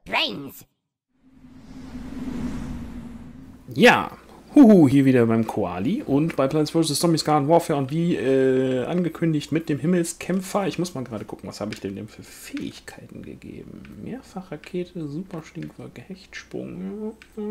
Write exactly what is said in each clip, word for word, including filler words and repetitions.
brains. Ja, huhu, hier wieder beim Koali und bei Plants versus. Zombies Garden Warfare und wie äh, angekündigt mit dem Himmelskämpfer. Ich muss mal gerade gucken, was habe ich denn für Fähigkeiten gegeben? Mehrfachrakete, Superstinkwerke, Hechtsprung.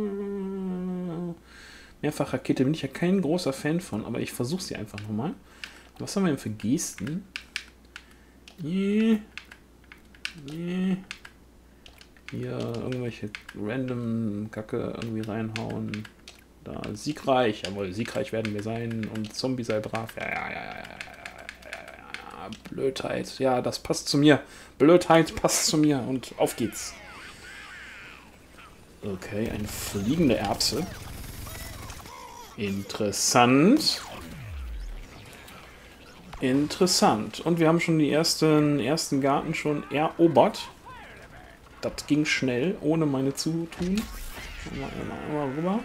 Mehrfachrakete bin ich ja kein großer Fan von, aber ich versuche sie einfach nochmal. Was haben wir denn für Gesten? Nee. Nee. Hier irgendwelche random Kacke irgendwie reinhauen. Da siegreich, jawohl, siegreich werden wir sein und Zombie sei brav. Ja, ja, ja, ja, ja, ja, ja, Blödheit, ja, das passt zu mir. Blödheit passt zu mir und auf geht's. Okay, eine fliegende Erbse. Interessant. Interessant. Und wir haben schon die ersten, ersten Garten schon erobert. Das ging schnell, ohne meine Zutun. Mal, mal, mal rüber.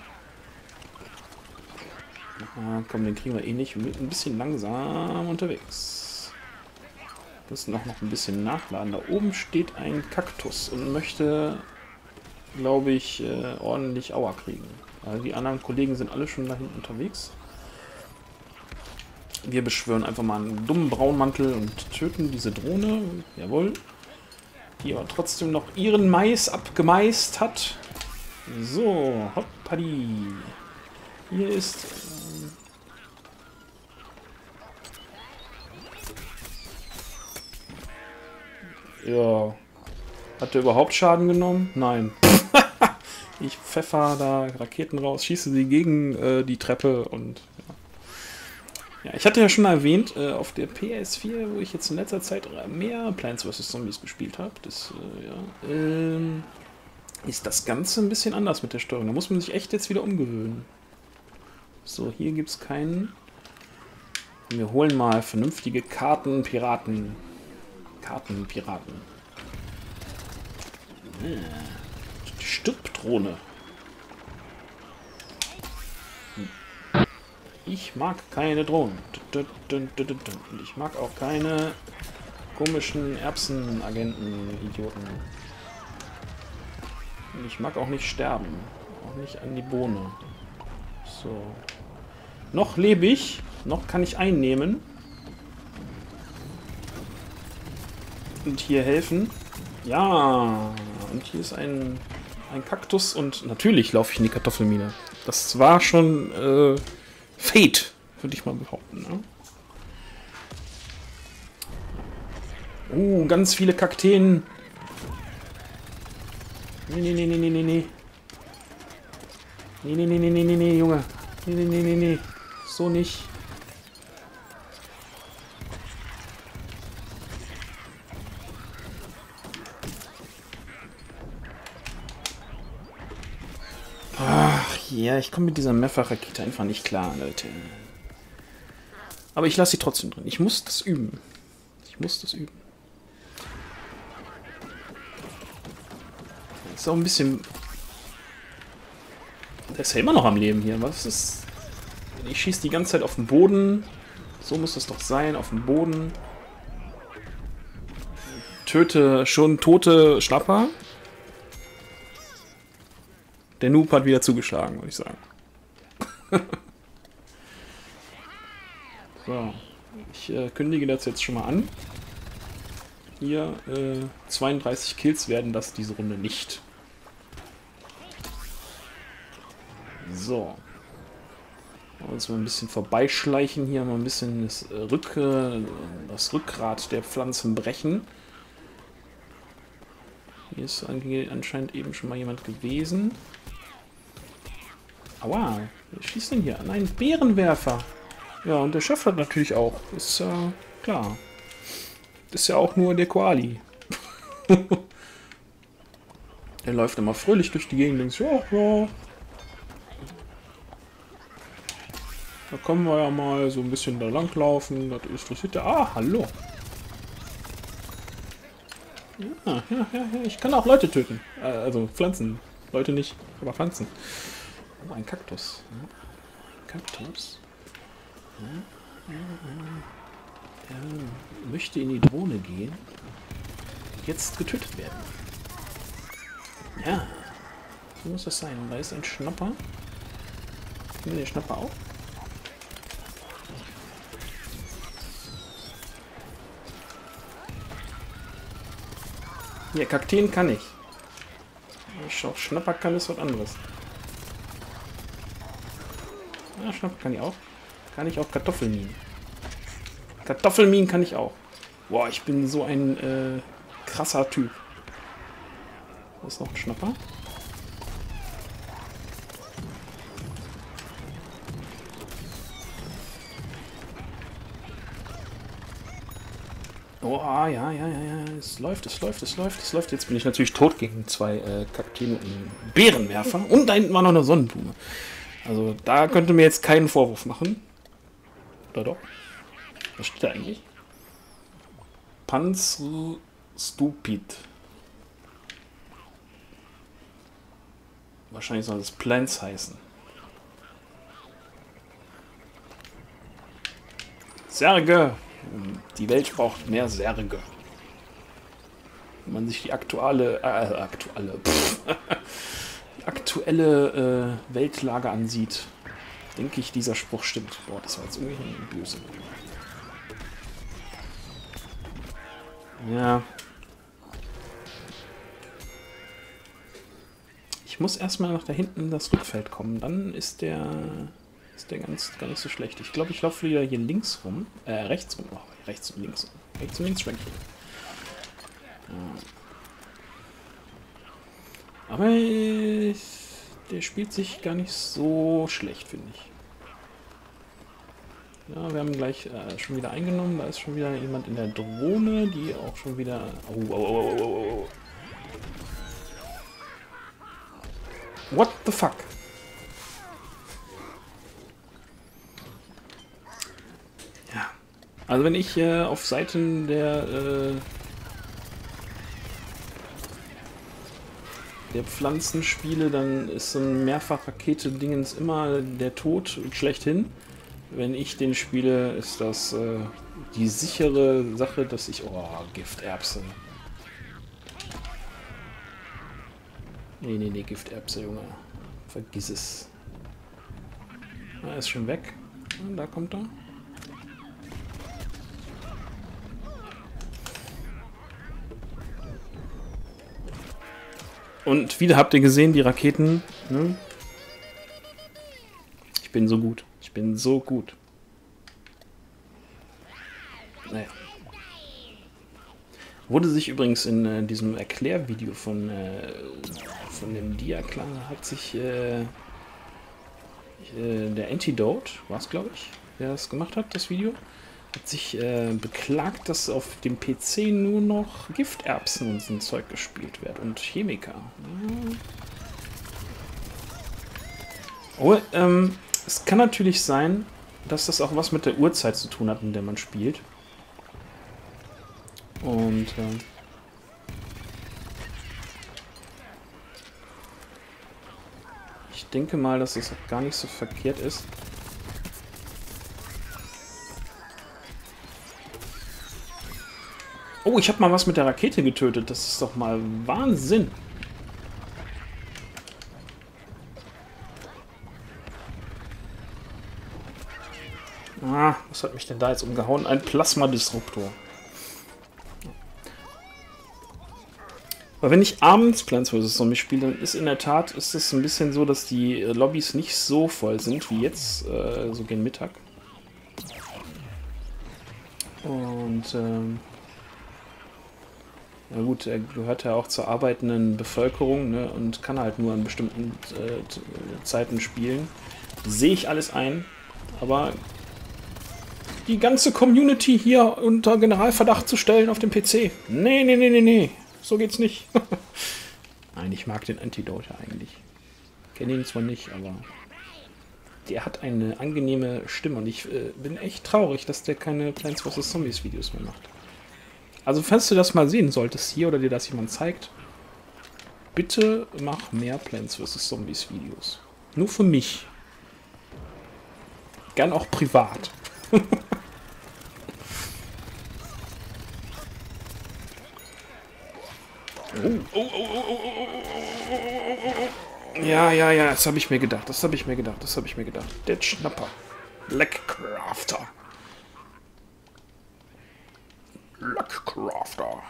Ah, komm, den kriegen wir eh nicht. Wir sind ein bisschen langsam unterwegs. Wir müssen auch noch ein bisschen nachladen. Da oben steht ein Kaktus und möchte, glaube ich, äh, ordentlich Aua kriegen. Also die anderen Kollegen sind alle schon da hinten unterwegs. Wir beschwören einfach mal einen dummen Braunmantel und töten diese Drohne. Jawohl. Die aber trotzdem noch ihren Mais abgemeist hat. So, hoppadi. Hier ist... Ähm, ja. Hat der überhaupt Schaden genommen? Nein. Ich pfeffer da Raketen raus, schieße sie gegen äh, die Treppe und... Ja. Ja, ich hatte ja schon erwähnt, äh, auf der P S vier, wo ich jetzt in letzter Zeit mehr Plants versus. Zombies gespielt habe, das, äh, ja, ähm, ist das Ganze ein bisschen anders mit der Steuerung. Da muss man sich echt jetzt wieder umgewöhnen. So, hier gibt es keinen. Wir holen mal vernünftige Kartenpiraten. Kartenpiraten. Die Stirbdrohne. Ich mag keine Drohnen. Und ich mag auch keine komischen Erbsenagenten-Idioten. Und ich mag auch nicht sterben. Auch nicht an die Bohne. So. Noch lebe ich. Noch kann ich einnehmen. Und hier helfen. Ja. Und hier ist ein, ein Kaktus. Und natürlich laufe ich in die Kartoffelmine. Das war schon... Äh, Fate, würde ich mal behaupten. Ne? Uh, ganz viele Kakteen. Nee, nee, nee, nee, nee, nee, nee. Nee, nee, nee, nee, nee, nee, nee, Junge. Nee, nee, nee, nee, nee. So nicht. Ach ja, ich komme mit dieser Mehrfachrakete einfach nicht klar, Leute. Aber ich lasse sie trotzdem drin. Ich muss das üben. Ich muss das üben. Ist auch ein bisschen... Der ist ja immer noch am Leben hier. Was ist... Ich schieße die ganze Zeit auf den Boden. So muss es doch sein, auf dem Boden. Töte schon tote Schlapper. Der Noob hat wieder zugeschlagen, würde ich sagen. So, ich äh, kündige das jetzt schon mal an. Hier, äh, zweiunddreißig Kills werden das diese Runde nicht. So. Uns mal ein bisschen vorbeischleichen hier, mal ein bisschen das, äh, Rück, äh, das Rückgrat der Pflanzen brechen. Hier ist anscheinend eben schon mal jemand gewesen. Aua, wer schießt denn hier? Nein, Bärenwerfer. Ja, und der Chef hat natürlich auch. Ist ja äh, klar. Ist ja auch nur der Koali. Er läuft immer fröhlich durch die Gegend und denkt, ja, ja. Da können wir ja mal so ein bisschen da lang laufen. Das interessiert ja. Ah, hallo. Ja, ja, ja, ja. Ich kann auch Leute töten. Äh, also Pflanzen. Leute nicht, aber Pflanzen. Oh, ein Kaktus. Ja. Kaktus. Ja. Er möchte in die Drohne gehen. Jetzt getötet werden. Ja, so muss das sein. Da ist ein Schnapper. Nehmen wir den Schnapper auf. Hier, Kakteen kann ich. Ich auch Schnapper kann, ist was anderes. Ja, Schnapper kann ich auch. Kann ich auch Kartoffelminen. Kartoffelminen kann ich auch. Boah, ich bin so ein äh, krasser Typ. Da ist noch ein Schnapper. Oh, ja, ja, ja, ja. Es läuft, es läuft, es läuft, es läuft. Jetzt bin ich natürlich tot gegen zwei äh, Kakteen und einen Bärenwerfer. Und da hinten war noch eine Sonnenblume. Also da könnte mir jetzt keinen Vorwurf machen. Oder doch? Was steht da eigentlich? Panzer Stupid. Wahrscheinlich soll es Plants heißen. Särge! Die Welt braucht mehr Särge. Wenn man sich die aktuelle, äh, aktuelle, die aktuelle äh, Weltlage ansieht, denke ich, dieser Spruch stimmt. Boah, das war jetzt irgendwie böse. Ja. Ich muss erstmal nach da hinten in das Rückfeld kommen. Dann ist der... Ist der ganz gar nicht so schlecht. Ich glaube, ich laufe wieder hier links rum. Äh, rechts rum. Oh, rechts und links. Rechts und links schwenken. Ja. Aber äh, der spielt sich gar nicht so schlecht, finde ich. Ja, wir haben gleich äh, schon wieder eingenommen. Da ist schon wieder jemand in der Drohne, die auch schon wieder... Oh, oh, oh, oh, oh. What the fuck? Also wenn ich äh, auf Seiten der, äh, der Pflanzen spiele, dann ist so ein Mehrfachrakete-Dingens immer der Tod schlechthin. Wenn ich den spiele, ist das äh, die sichere Sache, dass ich... Oh, Gifterbse. Nee, nee, nee, Gifterbse, Junge. Vergiss es. Er ist schon weg. Und da kommt er. Und wieder habt ihr gesehen, die Raketen. Ne? Ich bin so gut. Ich bin so gut. Naja. Wurde sich übrigens in äh, diesem Erklärvideo von, äh, von dem Dia-Clan hat sich äh, äh, der Antidote, war es glaube ich, der das gemacht hat, das Video, hat sich äh, beklagt, dass auf dem P C nur noch Gifterbsen und so ein Zeug gespielt wird und Chemiker. Ja. Oh, ähm, es kann natürlich sein, dass das auch was mit der Uhrzeit zu tun hat, in der man spielt. Und äh, ich denke mal, dass es auch gar nicht so verkehrt ist. Oh, ich habe mal was mit der Rakete getötet. Das ist doch mal Wahnsinn. Ah, was hat mich denn da jetzt umgehauen? Ein Plasma-Disruptor. Aber wenn ich abends Plants versus. Zombies spiele, dann ist in der Tat ist es ein bisschen so, dass die Lobbys nicht so voll sind wie jetzt, äh, so gegen Mittag. Und ähm, na gut, er gehört ja auch zur arbeitenden Bevölkerung, ne, und kann halt nur an bestimmten äh, Zeiten spielen. Sehe ich alles ein, aber die ganze Community hier unter Generalverdacht zu stellen auf dem P C. Nee, nee, nee, nee, nee. So geht's nicht. Nein, ich mag den Antidote eigentlich. Kenne ihn zwar nicht, aber der hat eine angenehme Stimme und ich äh, bin echt traurig, dass der keine Plants versus. Zombies Videos mehr macht. Also, falls du das mal sehen solltest hier oder dir das jemand zeigt, bitte mach mehr Plants versus. Zombies Videos. Nur für mich. Gern auch privat. Oh. Oh, oh, oh, oh, oh, oh, oh, oh. Ja, ja, ja, das habe ich mir gedacht. Das habe ich mir gedacht. Das habe ich mir gedacht. Der Schnapper. Blackcrafter. Blackcrafter.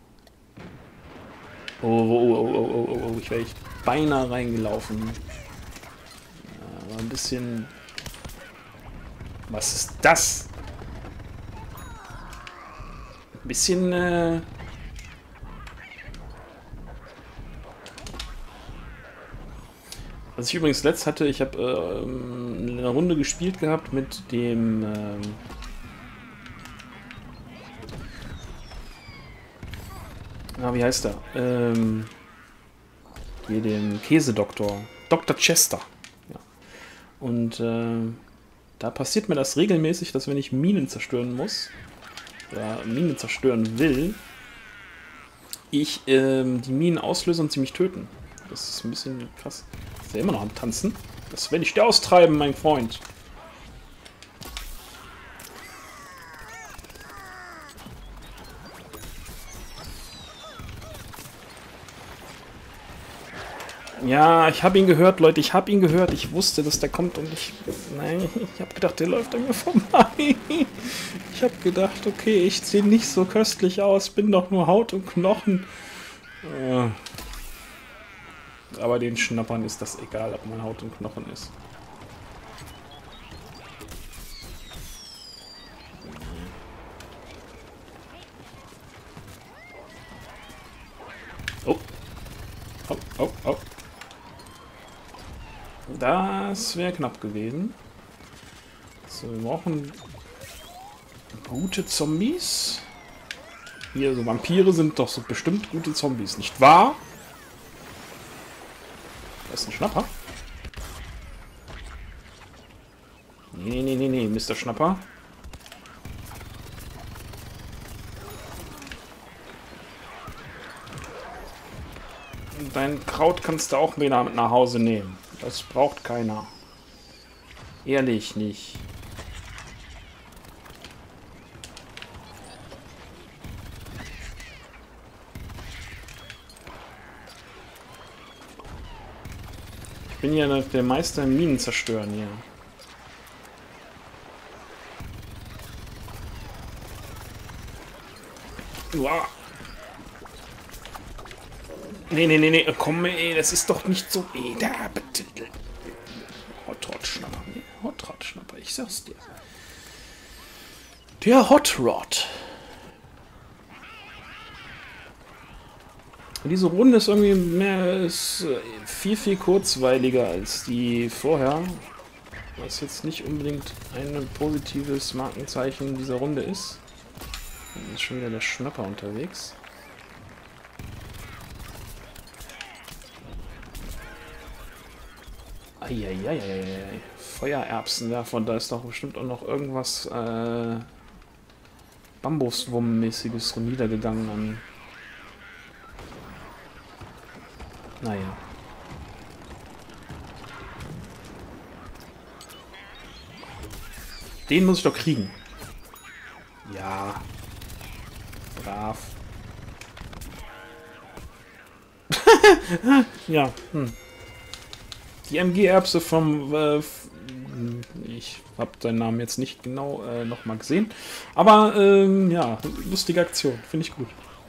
Oh, oh, oh, oh, oh, oh, oh. Ich wäre echt beinahe reingelaufen. Ja, war ein bisschen... Was ist das? Ein bisschen, äh... Was ich übrigens letzt hatte, ich habe äh, eine Runde gespielt gehabt mit dem... Ähm Na, wie heißt er? Ähm, hier dem Käsedoktor. Doktor Chester. Ja. Und äh, da passiert mir das regelmäßig, dass wenn ich Minen zerstören muss, oder Minen zerstören will, ich ähm, die Minen auslöse und sie mich töten. Das ist ein bisschen krass. Ist ja immer noch am Tanzen. Das werde ich dir austreiben, mein Freund. Ja, ich habe ihn gehört, Leute. Ich habe ihn gehört. Ich wusste, dass der kommt und ich... Nein, ich habe gedacht, der läuft an mir vorbei. Ich habe gedacht, okay, ich sehe nicht so köstlich aus. Bin doch nur Haut und Knochen. Äh, aber den Schnappern ist das egal, ob man Haut und Knochen ist. Oh. Oh, oh, oh. Das wäre knapp gewesen. So, wir brauchen gute Zombies. Hier, so Vampire sind doch so bestimmt gute Zombies, nicht wahr? Das ist ein Schnapper. Nee, nee, nee, nee, Mister Schnapper. Dein Kraut kannst du auch wieder mit nach Hause nehmen. Das braucht keiner. Ehrlich nicht. Ich bin ja der Meister im Minen zerstören hier. Uah. Nee, nee, nee, nee, komm, ey, das ist doch nicht so... Ey, da, bitte. Hot Rod Schnapper, nee, Hot Rod Schnapper, ich sag's dir. Der Hot Rod. Diese Runde ist irgendwie mehr, ist viel, viel kurzweiliger als die vorher. Was jetzt nicht unbedingt ein positives Markenzeichen dieser Runde ist. Dann ist schon wieder der Schnapper unterwegs. Eieieiei. Feuererbsenwerfer, und da ist doch bestimmt auch noch irgendwas äh, Bambuswurm-mäßiges niedergegangen an. Naja. Den muss ich doch kriegen. Ja. Brav. Ja, hm. Die M G-Erbse vom... Äh, ich habe seinen Namen jetzt nicht genau äh, nochmal gesehen. Aber, ähm, ja, lustige Aktion. Finde ich gut.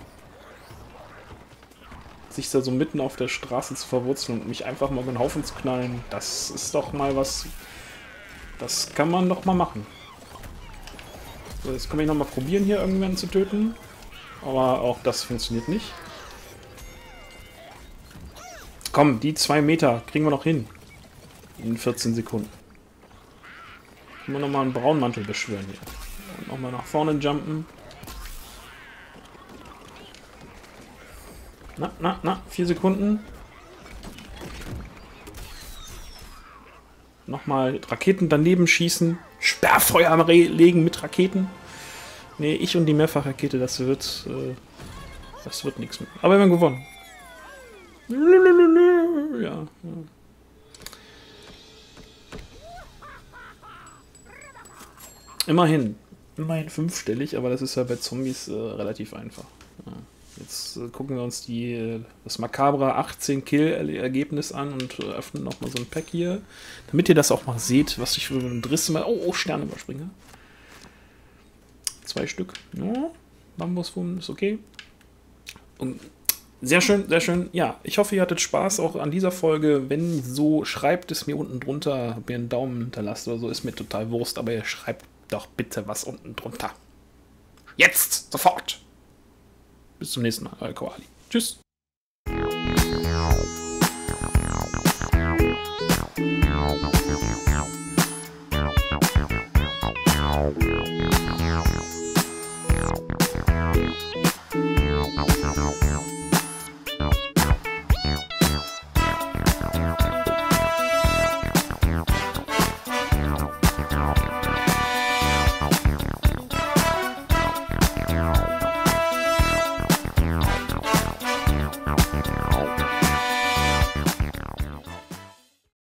Sich da so mitten auf der Straße zu verwurzeln und mich einfach mal über den Haufen zu knallen, das ist doch mal was... Das kann man doch mal machen. So, jetzt können wir nochmal probieren, hier irgendwann zu töten. Aber auch das funktioniert nicht. Komm, die zwei Meter kriegen wir noch hin. In vierzehn Sekunden. Können wir nochmal einen Braunmantel beschwören hier. Und nochmal nach vorne jumpen. Na, na, na, vier Sekunden. Nochmal Raketen daneben schießen. Sperrfeuer legen mit Raketen. Nee, ich und die Mehrfachrakete, das wird... Äh, das wird nichts mehr. Aber wir haben gewonnen. Ja, ja. Immerhin. Immerhin fünfstellig, aber das ist ja bei Zombies äh, relativ einfach. Ja. Jetzt äh, gucken wir uns die, äh, das makabre achtzehn Kill-Ergebnis an und äh, öffnen nochmal so ein Pack hier. Damit ihr das auch mal seht, was ich für einen Driss mal. Oh, oh, Sterne überspringe. Zwei Stück. Ja, Bambuswurm ist okay. Und sehr schön, sehr schön. Ja, ich hoffe, ihr hattet Spaß auch an dieser Folge. Wenn so, schreibt es mir unten drunter. Habt mir einen Daumen hinterlasst oder so, ist mir total Wurst. Aber ihr schreibt doch bitte was unten drunter. Jetzt! Sofort! Bis zum nächsten Mal, euer Koali. Tschüss!